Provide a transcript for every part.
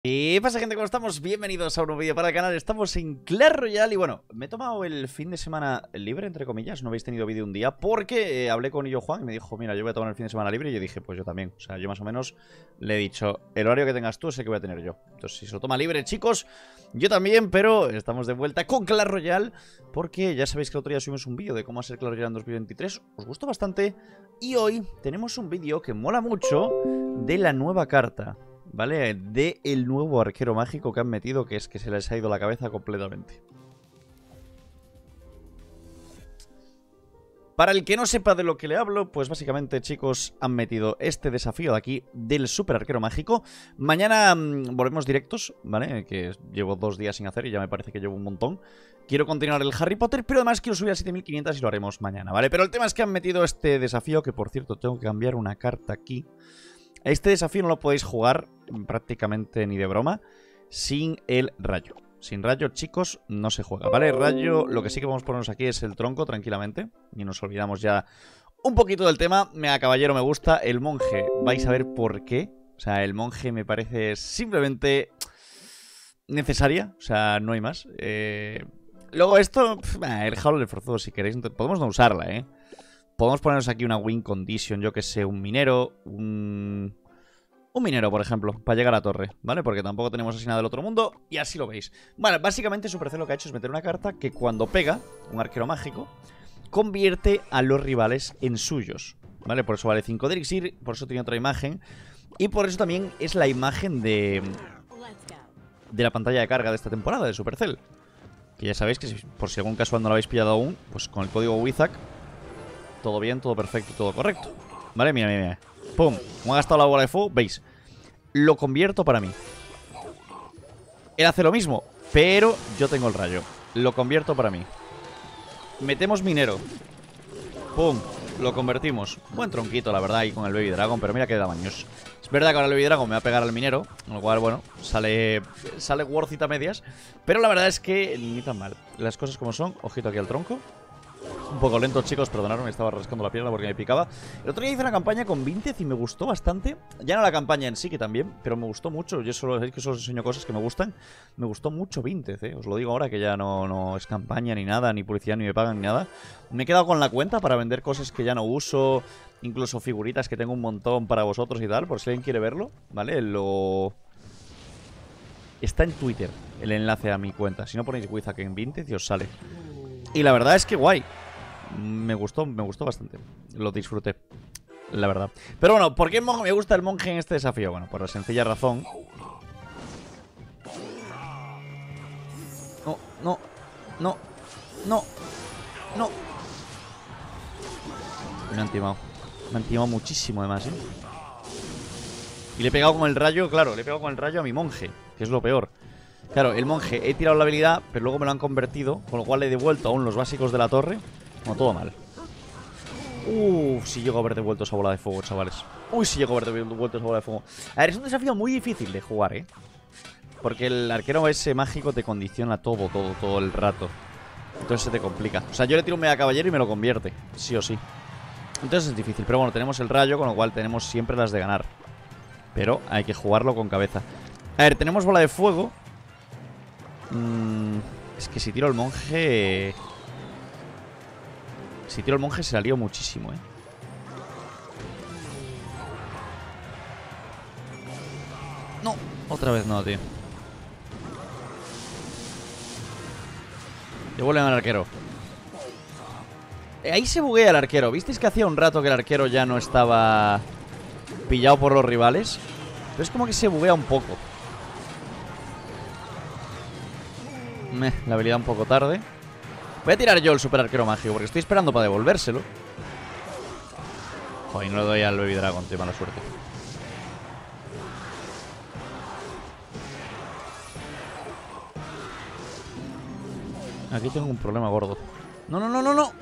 ¿Qué pasa, gente? ¿Cómo estamos? Bienvenidos a un nuevo vídeo para el canal. Estamos en Clash Royale y bueno, me he tomado el fin de semana libre, entre comillas. No habéis tenido vídeo un día porque hablé con Illo Juan y me dijo, mira, yo voy a tomar el fin de semana libre. Y yo dije, pues yo también. O sea, yo más o menos le he dicho, el horario que tengas tú sé que voy a tener yo. Entonces, si se lo toma libre, chicos, yo también. Pero estamos de vuelta con Clash Royale porque ya sabéis que el otro día subimos un vídeo de cómo hacer Clash Royale en 2023. Os gustó bastante. Y hoy tenemos un vídeo que mola mucho de la nueva carta, ¿vale? De el nuevo arquero mágico que han metido, que es que se les ha ido la cabeza completamente. Para el que no sepa de lo que le hablo, pues básicamente, chicos, han metido este desafío de aquí del super arquero mágico. Mañana volvemos directos, ¿vale? Que llevo 2 días sin hacer y ya me parece que llevo un montón. Quiero continuar el Harry Potter, pero además quiero subir a 7500 y lo haremos mañana, ¿vale? Pero el tema es que han metido este desafío, que por cierto tengo que cambiar una carta aquí. Este desafío no lo podéis jugar prácticamente ni de broma sin el rayo. Sin rayo, chicos, no se juega, ¿vale? Rayo, lo que sí que vamos a ponernos aquí es el tronco, tranquilamente. Y nos olvidamos ya un poquito del tema. Mega caballero me gusta. El monje, vais a ver por qué. O sea, el monje me parece simplemente necesaria. O sea, no hay más. Luego esto, el Howler forzoso, si queréis. Podemos no usarla, ¿eh? Podemos ponernos aquí una win condition, yo que sé, un minero, un minero, por ejemplo, para llegar a torre, ¿vale? Porque tampoco tenemos así nada del otro mundo y así lo veis. Bueno, básicamente Supercell lo que ha hecho es meter una carta que cuando pega, un arquero mágico, convierte a los rivales en suyos, ¿vale? Por eso vale 5 de elixir, por eso tiene otra imagen y por eso también es la imagen de la pantalla de carga de esta temporada de Supercell. Que ya sabéis que por si algún casual no lo habéis pillado aún, pues con el código WIZAC todo bien, todo perfecto, todo correcto. Vale, mira, mira, mira. Pum, como ha gastado la bola de fuego, veis. Lo convierto para mí. Él hace lo mismo, pero yo tengo el rayo. Lo convierto para mí. Metemos minero. Pum, lo convertimos. Buen tronquito, la verdad, y con el Baby Dragon, pero mira qué tamaños. Es verdad que ahora el Baby Dragon me va a pegar al minero, con lo cual, bueno, sale worth it a medias. Pero la verdad es que ni tan mal. Las cosas como son, ojito aquí al tronco. Un poco lento, chicos, perdonadme, me estaba rascando la pierna porque me picaba. El otro día hice una campaña con Vintez y me gustó bastante. Ya no la campaña en sí, que también, pero me gustó mucho. Yo solo os enseño cosas que me gustan. Me gustó mucho Vintez, os lo digo ahora, que ya no es campaña ni nada, ni publicidad, ni me pagan, ni nada. Me he quedado con la cuenta para vender cosas que ya no uso, incluso figuritas que tengo un montón para vosotros y tal, por si alguien quiere verlo, ¿vale? Está en Twitter el enlace a mi cuenta. Si no ponéis Wizak en Vintez y os sale. Y la verdad es que guay. Me gustó bastante. Lo disfruté, la verdad. Pero bueno, ¿por qué me gusta el monje en este desafío? Bueno, por la sencilla razón. No, no, no, no, no. Me han timado. Me han timado muchísimo además, ¿eh? Y le he pegado con el rayo, claro, le he pegado con el rayo a mi monje, que es lo peor. Claro, el monje, he tirado la habilidad, pero luego me lo han convertido, con lo cual le he devuelto aún los básicos de la torre. No, todo mal. Si llego a haber devuelto esa bola de fuego, chavales. Si llego a haber devuelto esa bola de fuego. A ver, es un desafío muy difícil de jugar, ¿eh? Porque el arquero ese mágico te condiciona todo el rato. Entonces se te complica. O sea, yo le tiro un mega caballero y me lo convierte, sí o sí. Entonces es difícil, pero bueno, tenemos el rayo, con lo cual tenemos siempre las de ganar. Pero hay que jugarlo con cabeza. A ver, tenemos bola de fuego. Es que si tiro el monje... Si tiro el monje se la lío muchísimo, ¿eh? No, otra vez no, tío. Devuelven al arquero. Ahí se buguea el arquero. ¿Visteis que hacía un rato que el arquero ya no estaba pillado por los rivales? Pero es como que se buguea un poco. La habilidad un poco tarde. Voy a tirar yo el super arquero mágico porque estoy esperando para devolvérselo. Joder, no le doy al Baby Dragon, tío, mala suerte. Aquí tengo un problema gordo. No, no, no, no, no.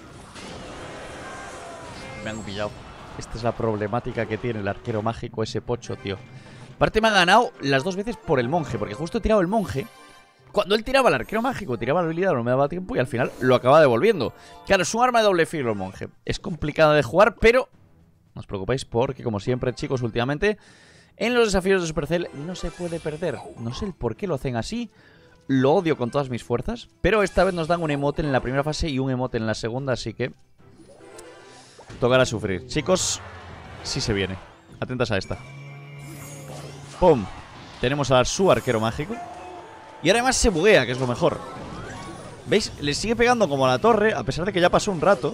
Me han pillado. Esta es la problemática que tiene el arquero mágico, ese pocho, tío. Aparte me ha ganado las 2 veces por el monje, porque justo he tirado el monje. Cuando él tiraba el arquero mágico, tiraba la habilidad, no me daba tiempo y al final lo acaba devolviendo. Claro, es un arma de doble filo el monje. Es complicado de jugar, pero no os preocupéis porque, como siempre, chicos, últimamente En los desafíos de Supercell no se puede perder. No sé el por qué lo hacen así. Lo odio con todas mis fuerzas. Pero esta vez nos dan un emote en la primera fase y un emote en la segunda, así que tocará sufrir. Chicos, sí se viene. Atentas a esta. ¡Pum! Tenemos a su arquero mágico. Y además se buguea, que es lo mejor. ¿Veis? Le sigue pegando como a la torre, a pesar de que ya pasó un rato.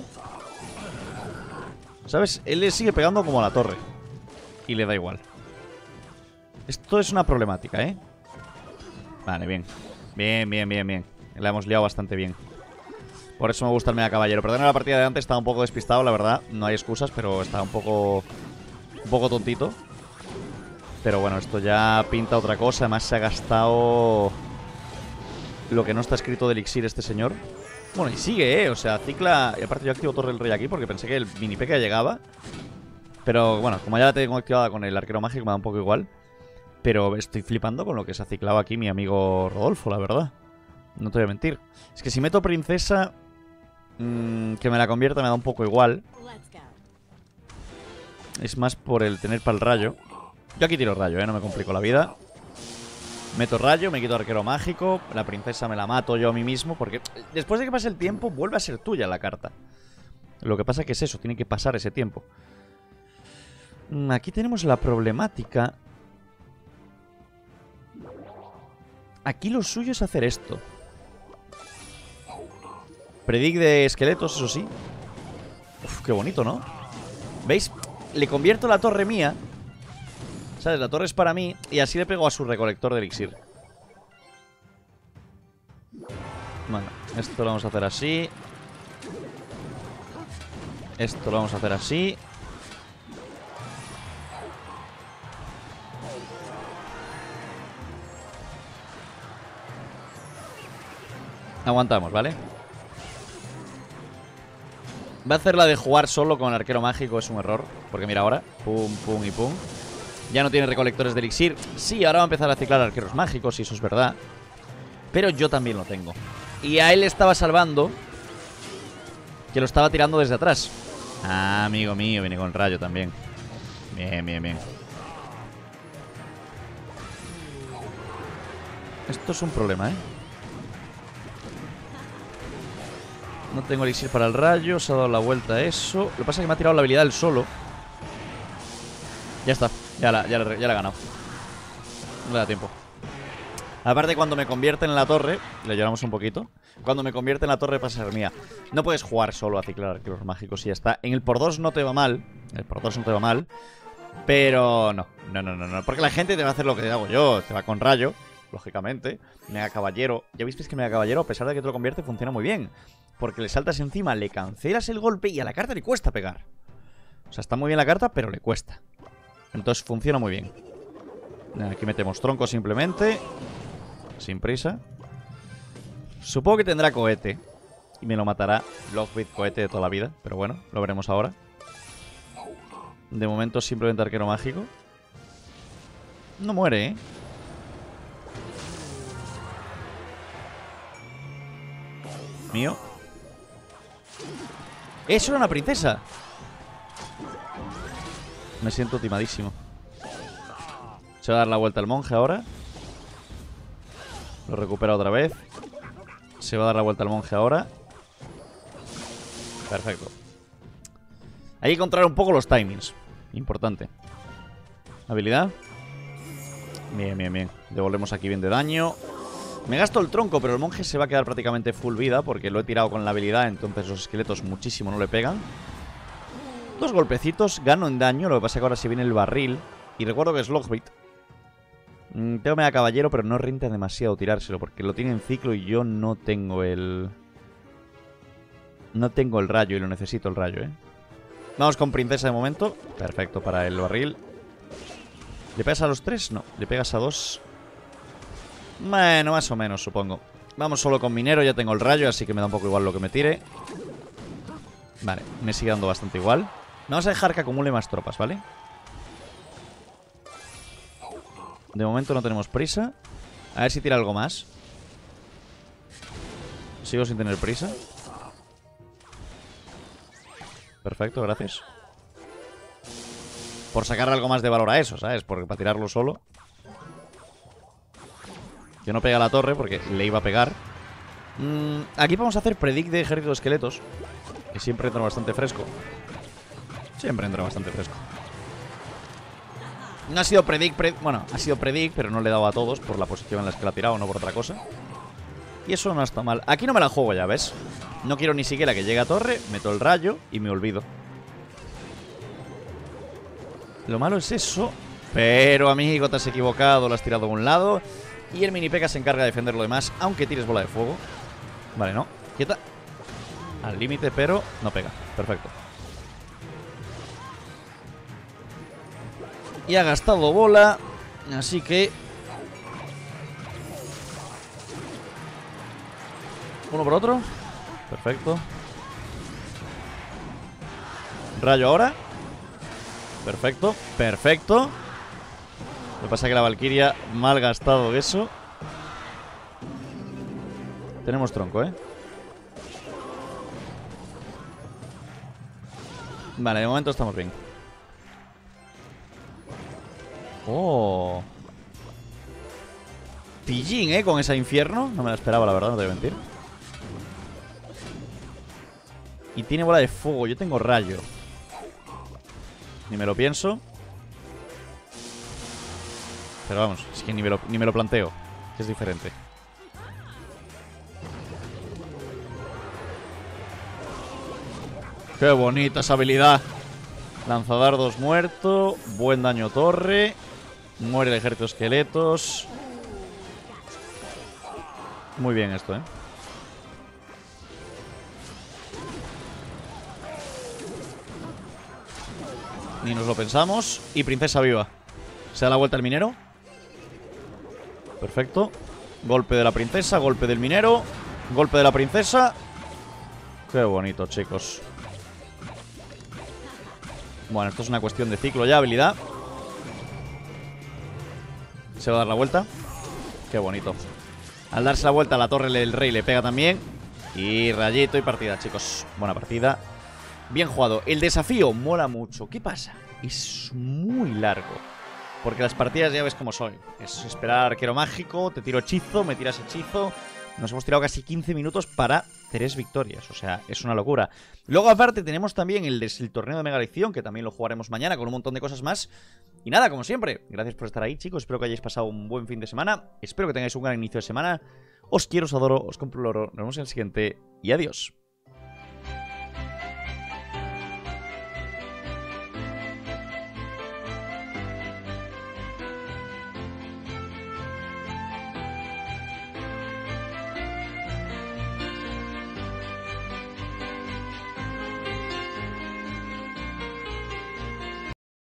¿Sabes? Él le sigue pegando como a la torre. Y le da igual. Esto es una problemática, ¿eh? Vale, bien. Bien, bien, bien, bien. La hemos liado bastante bien. Por eso me gusta el Mega Caballero. Perdón, la partida de antes estaba un poco despistado, la verdad. No hay excusas, pero estaba un poco tontito. Pero bueno, esto ya pinta otra cosa. Además se ha gastado lo que no está escrito de elixir este señor. Bueno, y sigue, o sea, cicla. Y aparte yo activo Torre del Rey aquí porque pensé que el mini P.K. llegaba. Pero bueno, como ya la tengo activada con el arquero mágico, me da un poco igual. Pero estoy flipando con lo que se ha ciclado aquí mi amigo Rodolfo, la verdad. No te voy a mentir. Es que si meto princesa, que me la convierta me da un poco igual. Es más por el tener para el rayo. Yo aquí tiro rayo, no me complico la vida. Meto rayo, me quito arquero mágico. La princesa me la mato yo a mí mismo. Porque después de que pase el tiempo, vuelve a ser tuya la carta. Lo que pasa que es eso, tiene que pasar ese tiempo. Aquí tenemos la problemática. Aquí lo suyo es hacer esto. Predict de esqueletos, eso sí. Uf, qué bonito, ¿no? ¿Veis? Le convierto la torre mía. ¿Sabes? La torre es para mí. Y así le pego a su recolector de elixir. Bueno, esto lo vamos a hacer así. Esto lo vamos a hacer así. Aguantamos, ¿vale? Va a hacer la de jugar solo con el arquero mágico, es un error. Porque mira ahora, pum, pum y pum. Ya no tiene recolectores de elixir. Sí, ahora va a empezar a ciclar arqueros mágicos, y eso es verdad. Pero yo también lo tengo. Y a él le estaba salvando que lo estaba tirando desde atrás. Ah, amigo mío, viene con rayo también. Bien, bien, bien. Esto es un problema, ¿eh? No tengo elixir para el rayo. Se ha dado la vuelta a eso. Lo que pasa es que me ha tirado la habilidad él solo. Ya está. Ya la he ganado. No le da tiempo. Aparte, cuando me convierte en la torre, le lloramos un poquito. Cuando me convierte en la torre pasa a ser mía. No puedes jugar solo a ciclar arqueros mágicos y ya está. En el por 2 no te va mal. El por 2 no te va mal. Pero no. No. Porque la gente te va a hacer lo que hago yo. Te va con rayo, lógicamente. Mega Caballero. Ya visteis que Mega Caballero, a pesar de que te lo convierte, funciona muy bien. Porque le saltas encima, le cancelas el golpe y a la carta le cuesta pegar. O sea, está muy bien la carta, pero le cuesta. Entonces funciona muy bien. Aquí metemos tronco simplemente. Sin prisa. Supongo que tendrá cohete y me lo matará. Lockbit cohete de toda la vida. Pero bueno, lo veremos ahora. De momento simplemente arquero mágico. No muere, ¿eh? Mío. ¡Eso era una princesa! Me siento timadísimo. Se va a dar la vuelta al monje ahora. Lo recupera otra vez. Se va a dar la vuelta al monje ahora. Perfecto. Hay que controlar un poco los timings. Importante. Habilidad. Bien, bien, bien. Devolvemos aquí bien de daño. Me gasto el tronco, pero el monje se va a quedar prácticamente full vida porque lo he tirado con la habilidad, entonces los esqueletos muchísimo no le pegan. 2 golpecitos, gano en daño. Lo que pasa es que ahora se viene el barril. Y recuerdo que es Lockbit. Tengo Mega Caballero, pero no renta demasiado tirárselo porque lo tiene en ciclo y yo no tengo el... No tengo el rayo y lo necesito el rayo, ¿eh? Vamos con princesa de momento. Perfecto para el barril. ¿Le pegas a los 3? No, le pegas a 2. Bueno, más o menos, supongo. Vamos solo con minero, ya tengo el rayo, así que me da un poco igual lo que me tire. Vale, me sigue dando bastante igual. Vamos a dejar que acumule más tropas, ¿vale? De momento no tenemos prisa. A ver si tira algo más. Sigo sin tener prisa. Perfecto, gracias. Por sacar algo más de valor a eso, ¿sabes? Porque para tirarlo solo... Que no pega a la torre porque le iba a pegar. Aquí vamos a hacer predict de ejército de esqueletos. Que siempre entra bastante fresco. Siempre entra bastante fresco. No ha sido predict, bueno, ha sido predict, pero no le he dado a todos por la posición en la que la ha tirado, no por otra cosa. Y eso no está mal. Aquí no me la juego ya, ¿ves? No quiero ni siquiera que llegue a torre, meto el rayo y me olvido. Lo malo es eso. Pero, amigo, te has equivocado, lo has tirado a un lado. Y el mini P.E.K.K.A se encarga de defender lo demás, aunque tires bola de fuego. Vale, no, quieta. Al límite, pero no pega. Perfecto. Y ha gastado bola, así que... Uno por otro. Perfecto. Rayo ahora. Perfecto, perfecto. Lo que pasa es que la Valkyria mal gastado eso. Tenemos tronco, ¿eh? Vale, de momento estamos bien. Oh. Pillín, ¿eh? Con esa infierno. No me la esperaba, la verdad, no te voy a mentir. Y tiene bola de fuego. Yo tengo rayo. Ni me lo pienso. Pero vamos, es que ni me lo planteo. Que es diferente. Qué bonita esa habilidad. Lanzadardos muerto. Buen daño torre. Muere el ejército de esqueletos. Muy bien esto, ¿eh? Ni nos lo pensamos. Y princesa viva. Se da la vuelta el minero. Perfecto. Golpe de la princesa, golpe del minero. Golpe de la princesa. Qué bonito, chicos. Bueno, esto es una cuestión de ciclo ya, habilidad. Se va a dar la vuelta. Qué bonito. Al darse la vuelta a la torre del rey le pega también. Y rayito y partida, chicos. Buena partida. Bien jugado. El desafío mola mucho. ¿Qué pasa? Es muy largo. Porque las partidas ya ves cómo son. Es esperar arquero mágico, te tiro hechizo, me tiras hechizo. Nos hemos tirado casi 15 minutos para 3 victorias. O sea, es una locura. Luego aparte tenemos también el torneo de Mega Lección, que también lo jugaremos mañana con un montón de cosas más. Y nada, como siempre, gracias por estar ahí, chicos. Espero que hayáis pasado un buen fin de semana. Espero que tengáis un gran inicio de semana. Os quiero, os adoro, os compro el oro. Nos vemos en el siguiente y adiós.